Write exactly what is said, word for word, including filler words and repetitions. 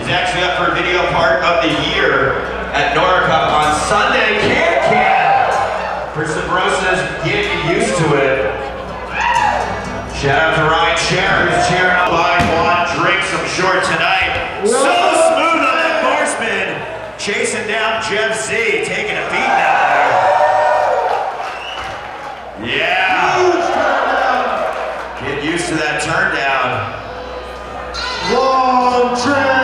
He's actually up for video part of the year at Nora Cup on Sunday. Can Can for Subrosa's Getting Used to It. Shout out to Ryan Scher, who's cheering on. Buy one, drink some short tonight. So smooth on that horseman, chasing down Jeff Z, taking a beat now there. Yeah. Get used to that turn down. Hoang Tran.